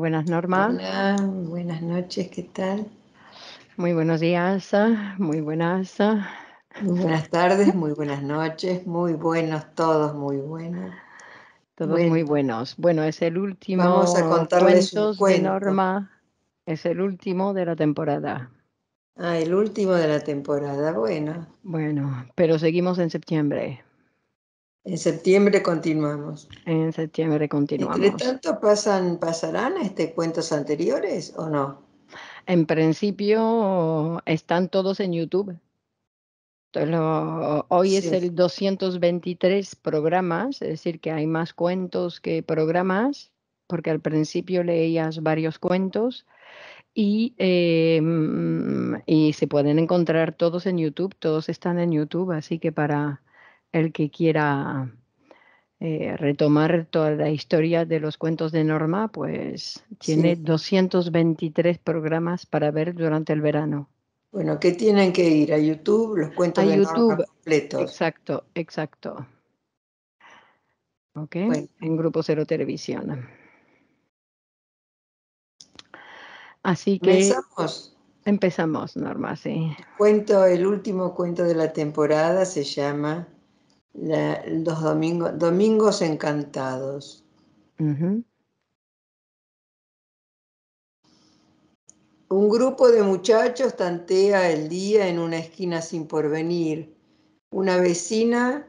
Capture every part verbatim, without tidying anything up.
buenas, Norma. Hola, buenas noches, ¿qué tal? Muy buenos días, ah, muy buenas. ah. Muy buenas tardes, muy buenas noches, muy buenos todos, muy buenos. Todos muy Bueno, buenos. Bueno, es el vamos a último contarles un Cuentos de cuento. Norma, es el último de la temporada. Ah, el último de la temporada. Bueno, Bueno, pero seguimos en septiembre. en septiembre continuamos. En septiembre Entre continuamos. tanto, pasan, ¿pasarán este cuentos anteriores o no? En principio están todos en YouTube. Te lo- Hoy es Sí. el doscientos veintitrés programas, es decir, que hay más cuentos que programas, porque al principio leías varios cuentos. Y, eh, mm, y se pueden encontrar todos en YouTube, todos están en YouTube, así que para el que quiera eh, retomar toda la historia de los cuentos de Norma, pues tiene Sí. doscientos veintitrés programas para ver durante el verano. Bueno, ¿qué tienen que ir? A YouTube, los A cuentos de Norma YouTube, completos. exacto, exacto. ¿Ok? Bueno, En Grupo Cero Televisión. Así que comenzamos. empezamos, Norma, sí. El cuento, el último cuento de la temporada se llama La- los domingos, Domingos Encantados. Ujú. Un grupo de muchachos tantea el día en una esquina sin porvenir. Una vecina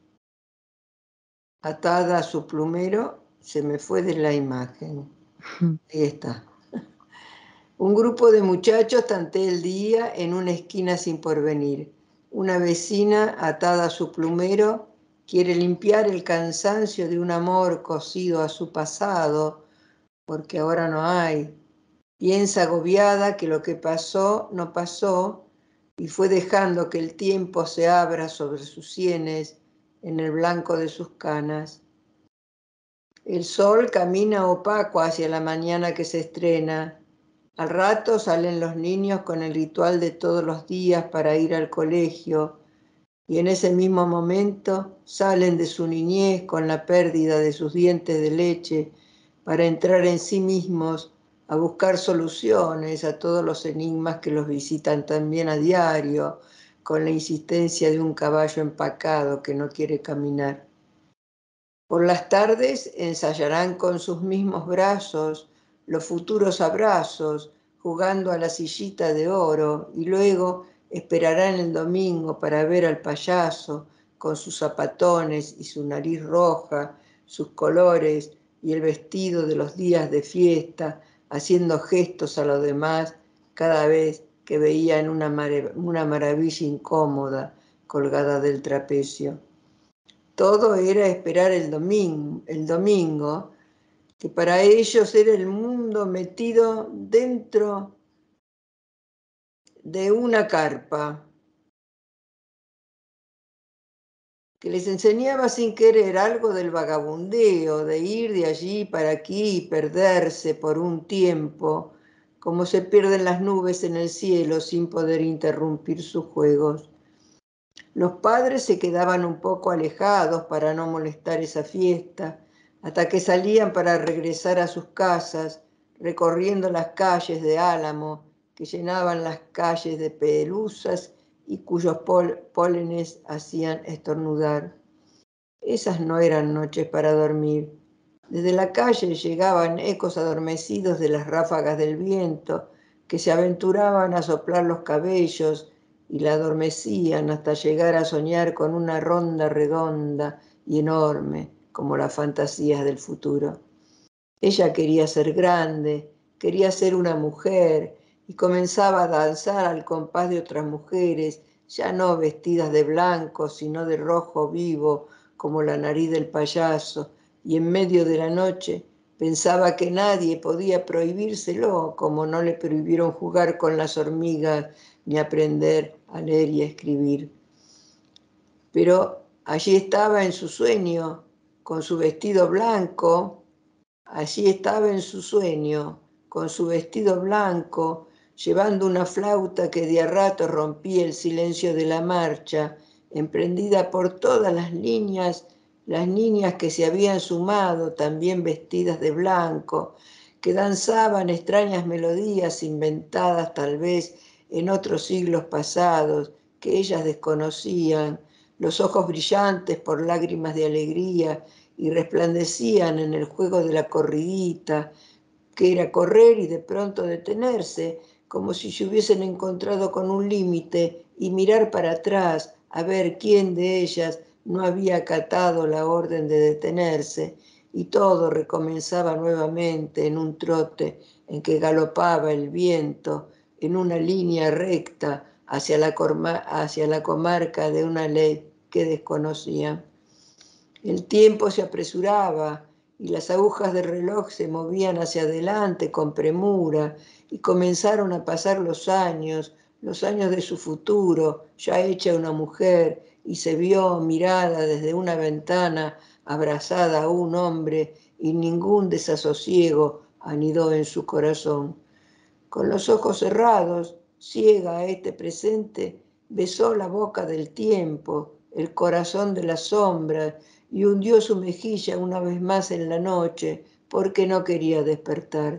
atada a su plumero, se me fue de la imagen. Ahí está. Un grupo de muchachos tantea el día en una esquina sin porvenir. Una vecina atada a su plumero quiere limpiar el cansancio de un amor cosido a su pasado, porque ahora no hay. Piensa agobiada que lo que pasó no pasó y fue dejando que el tiempo se abra sobre sus sienes en el blanco de sus canas. El sol camina opaco hacia la mañana que se estrena. Al rato salen los niños con el ritual de todos los días para ir al colegio y en ese mismo momento salen de su niñez con la pérdida de sus dientes de leche para entrar en sí mismos a buscar soluciones a todos los enigmas que los visitan también a diario, con la insistencia de un caballo empacado que no quiere caminar. Por las tardes ensayarán con sus mismos brazos los futuros abrazos, jugando a la sillita de oro, y luego esperarán el domingo para ver al payaso con sus zapatones y su nariz roja, sus colores y el vestido de los días de fiesta, haciendo gestos a los demás cada vez que veían una, mar- una maravilla incómoda colgada del trapecio. Todo era esperar el domingo, el domingo, que para ellos era el mundo metido dentro de una carpa, que les enseñaba sin querer algo del vagabundeo, de ir de allí para aquí y perderse por un tiempo, como se pierden las nubes en el cielo sin poder interrumpir sus juegos. Los padres se quedaban un poco alejados para no molestar esa fiesta, hasta que salían para regresar a sus casas, recorriendo las calles de álamo que llenaban las calles de pelusas y cuyos pol pólenes hacían estornudar. Esas no eran noches para dormir. Desde la calle llegaban ecos adormecidos de las ráfagas del viento que se aventuraban a soplar los cabellos y la adormecían hasta llegar a soñar con una ronda redonda y enorme como las fantasías del futuro. Ella quería ser grande, quería ser una mujer y comenzaba a danzar al compás de otras mujeres, ya no vestidas de blanco, sino de rojo vivo, como la nariz del payaso, y en medio de la noche pensaba que nadie podía prohibírselo, como no le prohibieron jugar con las hormigas ni aprender a leer y a escribir. Pero allí estaba en su sueño, con su vestido blanco. Allí estaba en su sueño, con su vestido blanco, llevando una flauta que de a rato rompía el silencio de la marcha, emprendida por todas las niñas, las niñas que se habían sumado, también vestidas de blanco, que danzaban extrañas melodías inventadas tal vez en otros siglos pasados, que ellas desconocían, los ojos brillantes por lágrimas de alegría y resplandecían en el juego de la corridita, que era correr y de pronto detenerse, como si se hubiesen encontrado con un límite y mirar para atrás a ver quién de ellas no había acatado la orden de detenerse, y todo recomenzaba nuevamente en un trote en que galopaba el viento en una línea recta hacia la, hacia la comarca de una ley que desconocían. El tiempo se apresuraba y las agujas del reloj se movían hacia adelante con premura, y comenzaron a pasar los años, los años de su futuro, ya hecha una mujer, y se vio mirada desde una ventana, abrazada a un hombre, y ningún desasosiego anidó en su corazón. Con los ojos cerrados, ciega a este presente, besó la boca del tiempo, el corazón de las sombras, y hundió su mejilla una vez más en la noche, porque no quería despertar.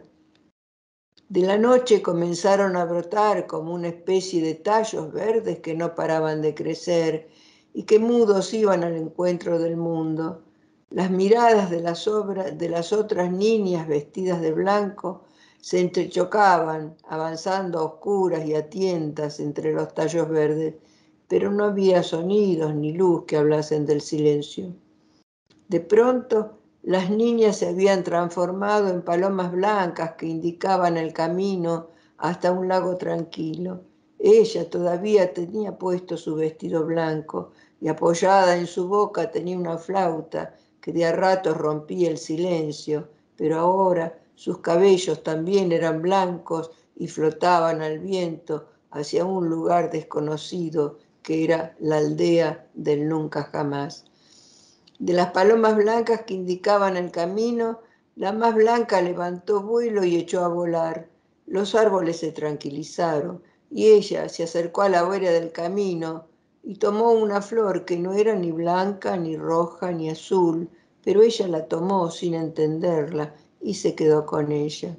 De la noche comenzaron a brotar como una especie de tallos verdes que no paraban de crecer y que mudos iban al encuentro del mundo. Las miradas de las, obras, de las otras niñas vestidas de blanco se entrechocaban, avanzando a oscuras y a tientas entre los tallos verdes, pero no había sonidos ni luz que hablasen del silencio. De pronto, las niñas se habían transformado en palomas blancas que indicaban el camino hasta un lago tranquilo. Ella todavía tenía puesto su vestido blanco y apoyada en su boca tenía una flauta que de a ratos rompía el silencio, pero ahora sus cabellos también eran blancos y flotaban al viento hacia un lugar desconocido que era la aldea del nunca jamás. De las palomas blancas que indicaban el camino, la más blanca levantó vuelo y echó a volar. Los árboles se tranquilizaron y ella se acercó a la orilla del camino y tomó una flor que no era ni blanca, ni roja, ni azul, pero ella la tomó sin entenderla y se quedó con ella.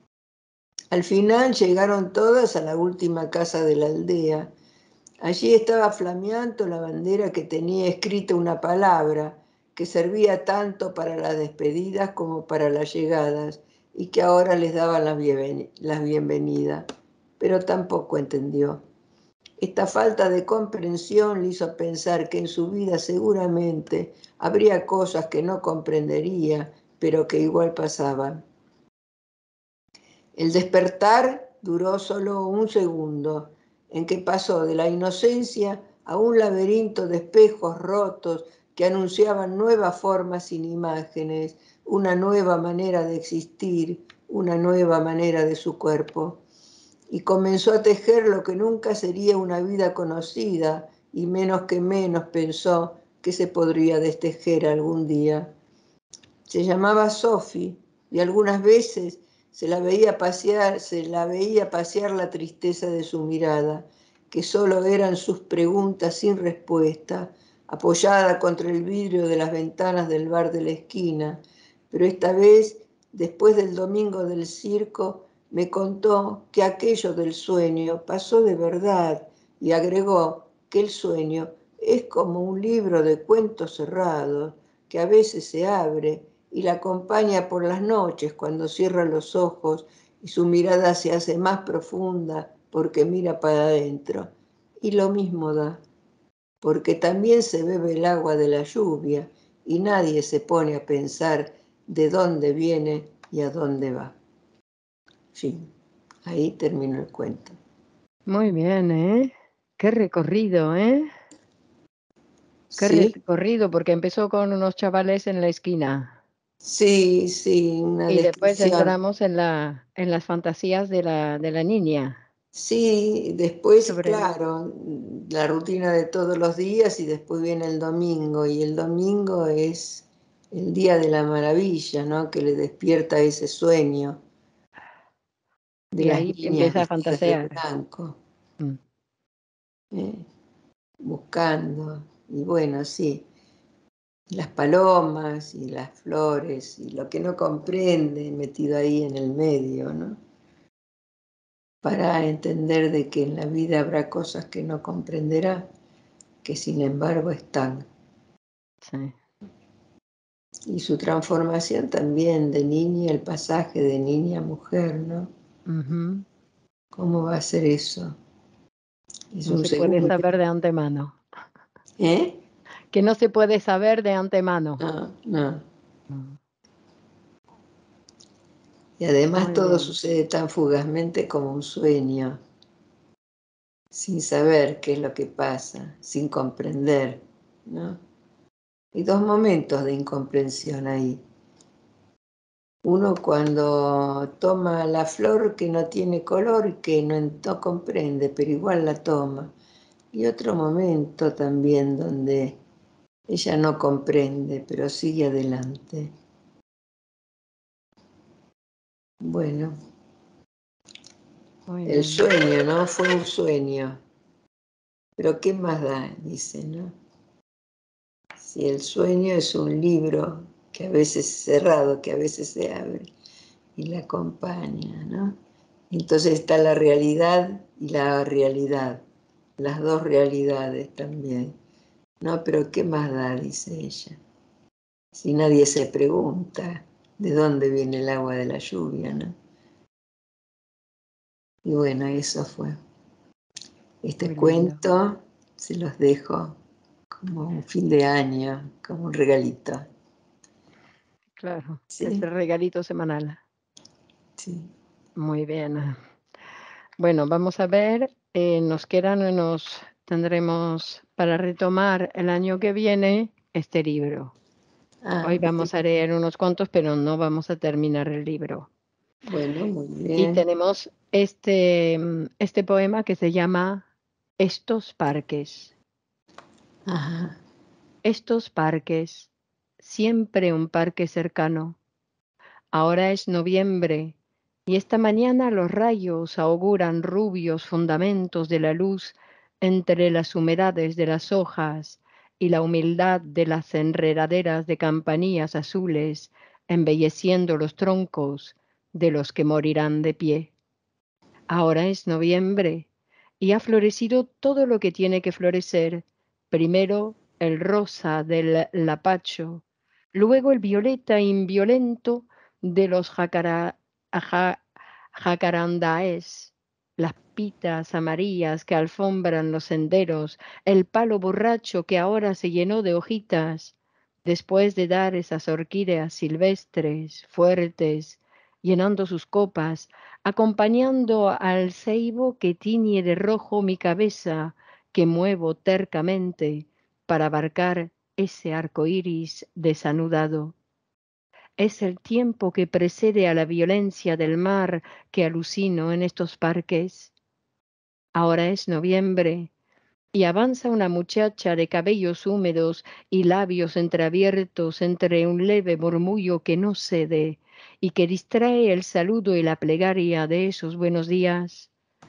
Al final llegaron todas a la última casa de la aldea. Allí estaba flameando la bandera que tenía escrita una palabra que servía tanto para las despedidas como para las llegadas y que ahora les daba la bienvenida, pero tampoco entendió. Esta falta de comprensión le hizo pensar que en su vida seguramente habría cosas que no comprendería, pero que igual pasaban. El despertar duró solo un segundo, en que pasó de la inocencia a un laberinto de espejos rotos que anunciaban nuevas formas sin imágenes, una nueva manera de existir, una nueva manera de su cuerpo. Y comenzó a tejer lo que nunca sería una vida conocida, y menos que menos pensó que se podría destejer algún día. Se llamaba Sophie y algunas veces se la veía pasear, se la veía pasear la tristeza de su mirada, que solo eran sus preguntas sin respuesta, apoyada contra el vidrio de las ventanas del bar de la esquina. Pero esta vez, después del domingo del circo, me contó que aquello del sueño pasó de verdad y agregó que el sueño es como un libro de cuentos cerrados que a veces se abre y la acompaña por las noches cuando cierra los ojos y su mirada se hace más profunda porque mira para adentro. Y lo mismo da, porque también se bebe el agua de la lluvia y nadie se pone a pensar de dónde viene y a dónde va. Fin. Ahí terminó el cuento. Muy bien, ¿eh? Qué recorrido, ¿eh? Qué Sí, recorrido, porque empezó con unos chavales en la esquina sí, sí, una y después descripción. entramos en la, en las fantasías de la, de la niña Sí, después, sobre claro, la rutina de todos los días y después viene el domingo y el domingo es el día de la maravilla, ¿no? Que le despierta ese sueño de y las ahí niñas empieza a vestidas de fantasear. blanco, Mm. ¿eh? Buscando. Y bueno, sí, las palomas y las flores y lo que no comprende metido ahí en el medio, ¿no? Para entender de que en la vida habrá cosas que no comprenderá, que sin embargo están. Sí. Y su transformación también de niña, el pasaje de niña a mujer, ¿no? Uh-huh. ¿Cómo va a ser eso? Es No un se puede segundo. saber de antemano. ¿Eh? Que no se puede saber de antemano. No, no. Mm. Y además Muy todo bien. sucede tan fugazmente como un sueño, sin saber qué es lo que pasa, sin comprender, ¿no? Hay dos momentos de incomprensión ahí. Uno cuando toma la flor que no tiene color y que no, no comprende, pero igual la toma. Y otro momento también donde ella no comprende, pero sigue adelante. Bueno, Muy el bien. sueño, ¿no? Fue un sueño. Pero ¿qué más da? Dice, ¿no? Si el sueño es un libro que a veces es cerrado, que a veces se abre y la acompaña, ¿no? Entonces está la realidad y la realidad, las dos realidades también. No, pero ¿qué más da? Dice ella. Si nadie se pregunta de dónde viene el agua de la lluvia, ¿no? Y bueno, eso fue. Este Muy lindo. cuento se los dejo como un fin de año, como un regalito. Claro. Es ¿Sí? el regalito semanal. Sí. Muy bien. Bueno, vamos a ver. Eh, nos quedan unos, tendremos para retomar el año que viene este libro. Ah, Hoy vamos a leer unos cuantos, pero no vamos a terminar el libro. bueno, muy Y bien. tenemos este, mm, este poema que se llama Estos parques. Ajá. Estos parques, siempre un parque cercano. Ahora es noviembre y esta mañana los rayos auguran rubios fundamentos de la luz entre las humedades de las hojas y la humildad de las enredaderas de campanillas azules, embelleciendo los troncos de los que morirán de pie. Ahora es noviembre y ha florecido todo lo que tiene que florecer. Primero el rosa del lapacho, luego el violeta inviolento de los jacara- aja- jacarandaes, las pitas amarillas que alfombran los senderos, el palo borracho que ahora se llenó de hojitas, después de dar esas orquídeas silvestres, fuertes, llenando sus copas, acompañando al ceibo que tiñe de rojo mi cabeza, que muevo tercamente para abarcar ese arco iris desanudado. Es el tiempo que precede a la violencia del mar que alucino en estos parques. Ahora es noviembre y avanza una muchacha de cabellos húmedos y labios entreabiertos entre un leve murmullo que no cede y que distrae el saludo y la plegaria de esos buenos días.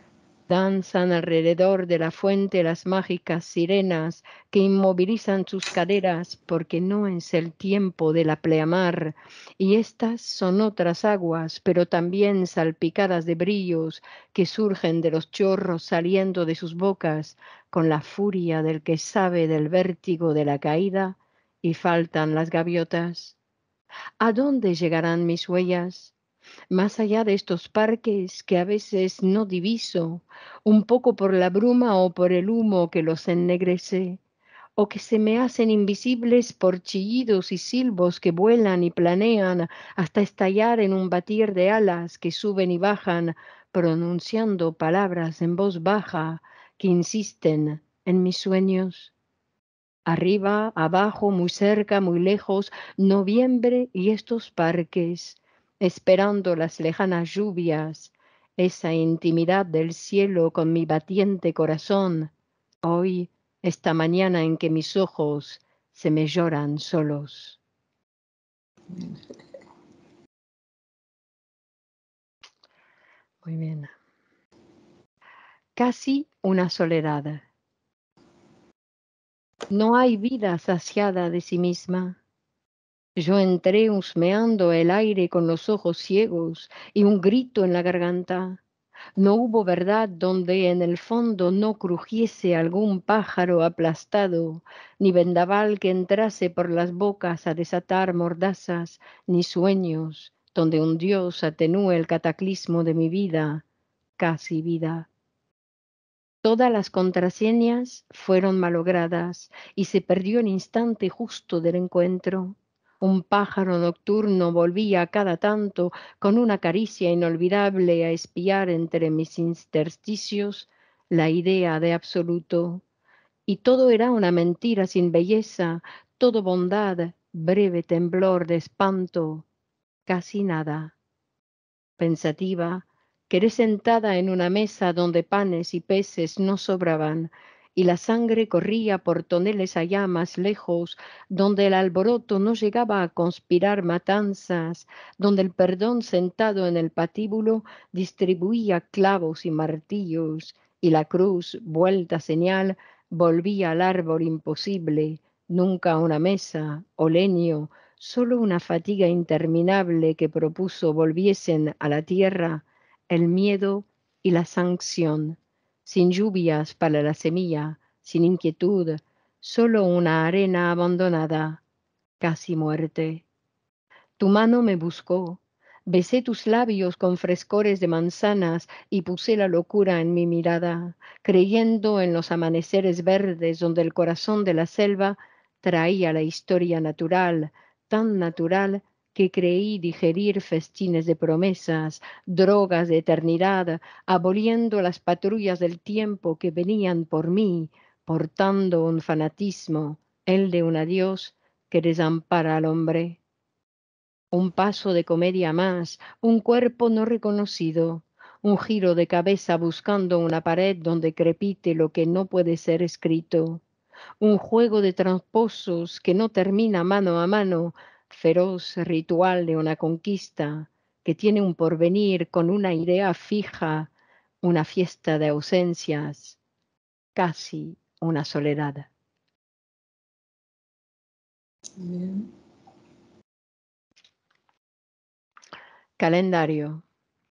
Danzan alrededor de la fuente las mágicas sirenas que inmovilizan sus caderas porque no es el tiempo de la pleamar, y estas son otras aguas, pero también salpicadas de brillos que surgen de los chorros saliendo de sus bocas con la furia del que sabe del vértigo de la caída, y faltan las gaviotas. ¿A dónde llegarán mis huellas? Más allá de estos parques que a veces no diviso, un poco por la bruma o por el humo que los ennegrece, o que se me hacen invisibles por chillidos y silbos que vuelan y planean hasta estallar en un batir de alas que suben y bajan, pronunciando palabras en voz baja que insisten en mis sueños. Arriba, abajo, muy cerca, muy lejos, noviembre y estos parques, esperando las lejanas lluvias, esa intimidad del cielo con mi batiente corazón, hoy, esta mañana en que mis ojos se me lloran solos. Muy bien. Casi una soledad. No hay vida saciada de sí misma. Yo entré husmeando el aire con los ojos ciegos y un grito en la garganta. No hubo verdad donde en el fondo no crujiese algún pájaro aplastado, ni vendaval que entrase por las bocas a desatar mordazas, ni sueños donde un dios atenúe el cataclismo de mi vida, casi vida. Todas las contraseñas fueron malogradas y se perdió el instante justo del encuentro. Un pájaro nocturno volvía a cada tanto con una caricia inolvidable a espiar entre mis intersticios la idea de absoluto. Y todo era una mentira sin belleza, todo bondad, breve temblor de espanto, casi nada. Pensativa, quedé sentada en una mesa donde panes y peces no sobraban, y la sangre corría por toneles allá más lejos, donde el alboroto no llegaba a conspirar matanzas, donde el perdón sentado en el patíbulo distribuía clavos y martillos, y la cruz, vuelta señal, volvía al árbol imposible, nunca a una mesa o leño, solo una fatiga interminable que propuso volviesen a la tierra el miedo y la sanción, sin lluvias para la semilla, sin inquietud, solo una arena abandonada, casi muerte. Tu mano me buscó, besé tus labios con frescores de manzanas y puse la locura en mi mirada, creyendo en los amaneceres verdes donde el corazón de la selva traía la historia natural, tan natural que creí digerir festines de promesas, drogas de eternidad, aboliendo las patrullas del tiempo que venían por mí, portando un fanatismo, el de un adiós que desampara al hombre. Un paso de comedia más, un cuerpo no reconocido, un giro de cabeza buscando una pared donde crepite lo que no puede ser escrito, un juego de tramposos que no termina mano a mano, feroz ritual de una conquista que tiene un porvenir con una idea fija, una fiesta de ausencias, casi una soledad. Bien. Calendario.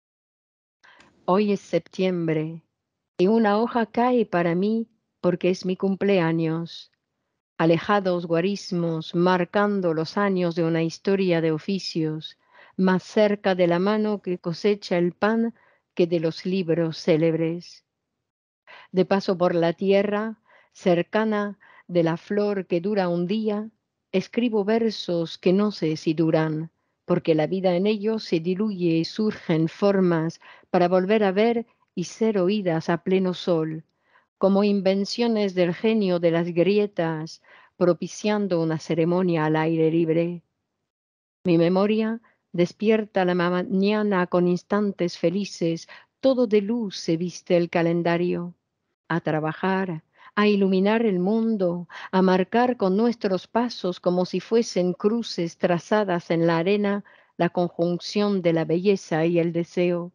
Hoy es septiembre y una hoja cae para mí porque es mi cumpleaños. Alejados guarismos marcando los años de una historia de oficios, más cerca de la mano que cosecha el pan que de los libros célebres. De paso por la tierra, cercana de la flor que dura un día, escribo versos que no sé si duran, porque la vida en ellos se diluye y surgen formas para volver a ver y ser oídas a pleno sol, como invenciones del genio de las grietas, propiciando una ceremonia al aire libre. Mi memoria despierta la mañana con instantes felices, todo de luz se viste el calendario. A trabajar, a iluminar el mundo, a marcar con nuestros pasos como si fuesen cruces trazadas en la arena la conjunción de la belleza y el deseo.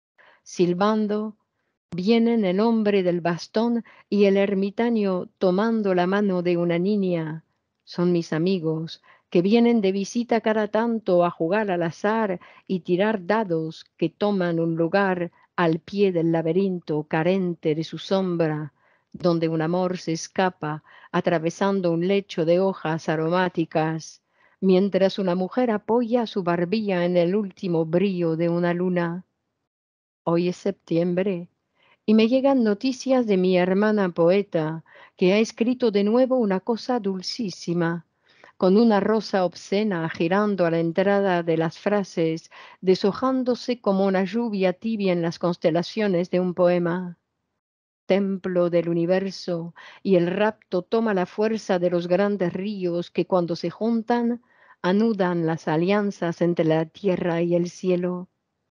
Silbando, vienen el hombre del bastón y el ermitaño tomando la mano de una niña. Son mis amigos, que vienen de visita cada tanto a jugar al azar y tirar dados que toman un lugar al pie del laberinto carente de su sombra, donde un amor se escapa atravesando un lecho de hojas aromáticas, mientras una mujer apoya su barbilla en el último brillo de una luna. Hoy es septiembre y me llegan noticias de mi hermana poeta, que ha escrito de nuevo una cosa dulcísima, con una rosa obscena girando a la entrada de las frases, deshojándose como una lluvia tibia en las constelaciones de un poema. Templo del universo, y el rapto toma la fuerza de los grandes ríos que cuando se juntan anudan las alianzas entre la tierra y el cielo.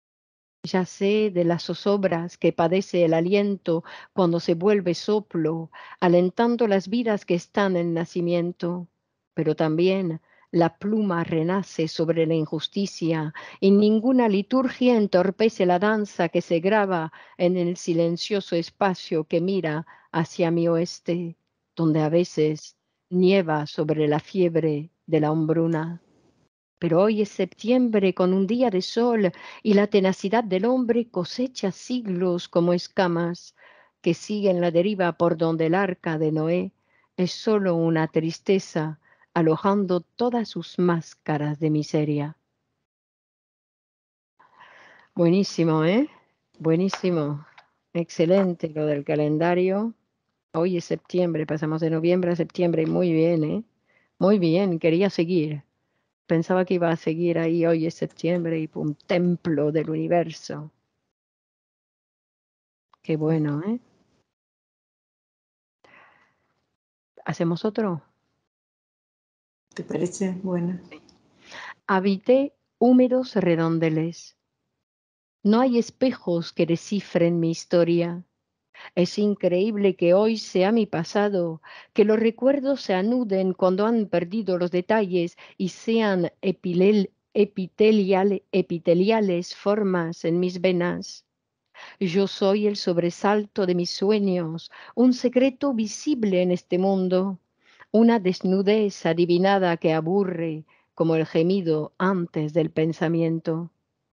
Ya sé de las zozobras que padece el aliento cuando se vuelve soplo, alentando las vidas que están en nacimiento. Pero también la pluma renace sobre la injusticia y ninguna liturgia entorpece la danza que se graba en el silencioso espacio que mira hacia mi oeste, donde a veces nieva sobre la fiebre de la hombruna. Pero hoy es septiembre con un día de sol y la tenacidad del hombre cosecha siglos como escamas que siguen la deriva por donde el arca de Noé es solo una tristeza alojando todas sus máscaras de miseria. Buenísimo, ¿eh? Buenísimo. Excelente lo del calendario. Hoy es septiembre, pasamos de noviembre a septiembre. Muy bien, ¿eh? Muy bien, quería seguir. Pensaba que iba a seguir ahí, hoy es septiembre y un templo del universo. Qué bueno, ¿eh? ¿Hacemos otro? ¿Te parece? Bueno. Sí. Habité húmedos redondeles. No hay espejos que descifren mi historia. Es increíble que hoy sea mi pasado, que los recuerdos se anuden cuando han perdido los detalles y sean epilel- epitelial- epiteliales formas en mis venas. Yo soy el sobresalto de mis sueños, un secreto visible en este mundo, una desnudez adivinada que aburre como el gemido antes del pensamiento.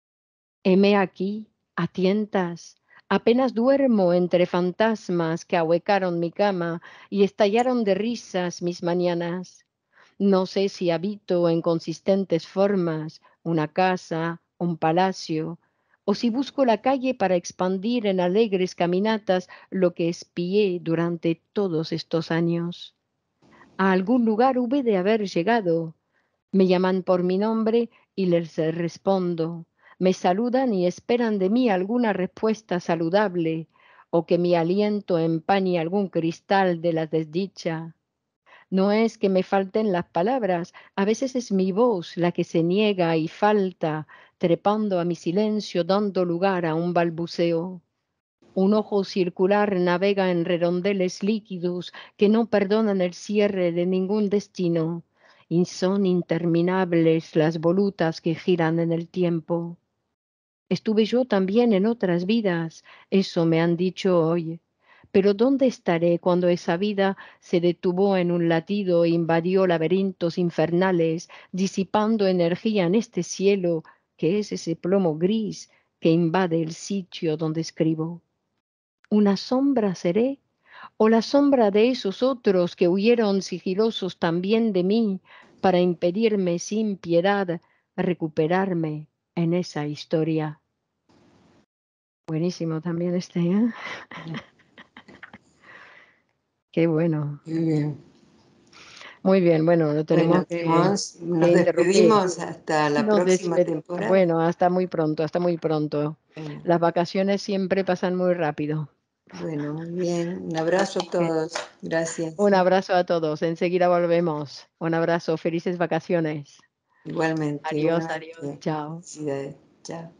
Heme aquí, a tientas, apenas duermo entre fantasmas que ahuecaron mi cama y estallaron de risas mis mañanas. No sé si habito en consistentes formas una casa, un palacio, o si busco la calle para expandir en alegres caminatas lo que espié durante todos estos años. A algún lugar hube de haber llegado. Me llaman por mi nombre y les respondo. Me saludan y esperan de mí alguna respuesta saludable o que mi aliento empañe algún cristal de la desdicha. No es que me falten las palabras, a veces es mi voz la que se niega y falta, trepando a mi silencio, dando lugar a un balbuceo. Un ojo circular navega en redondeles líquidos que no perdonan el cierre de ningún destino, y son interminables las volutas que giran en el tiempo. Estuve yo también en otras vidas, eso me han dicho hoy. Pero ¿dónde estaré cuando esa vida se detuvo en un latido e invadió laberintos infernales, disipando energía en este cielo que es ese plomo gris que invade el sitio donde escribo? ¿Una sombra seré? ¿O la sombra de esos otros que huyeron sigilosos también de mí para impedirme sin piedad recuperarme en esa historia? Buenísimo también este, ¿eh? Qué bueno. Muy bien. Muy bien, bueno, lo tenemos Bueno, que, Timón, que nos interrumpir. despedimos hasta la Nos próxima despedimos. temporada. Bueno, hasta muy pronto, hasta muy pronto. Bueno, Las vacaciones siempre pasan muy rápido. bueno, muy bien. Un abrazo a Así que todos. Gracias. un abrazo a todos. Enseguida volvemos. Un abrazo. Felices vacaciones. Igualmente, Adiós, adiós. igualmente. Chao. Felicidades. Chao.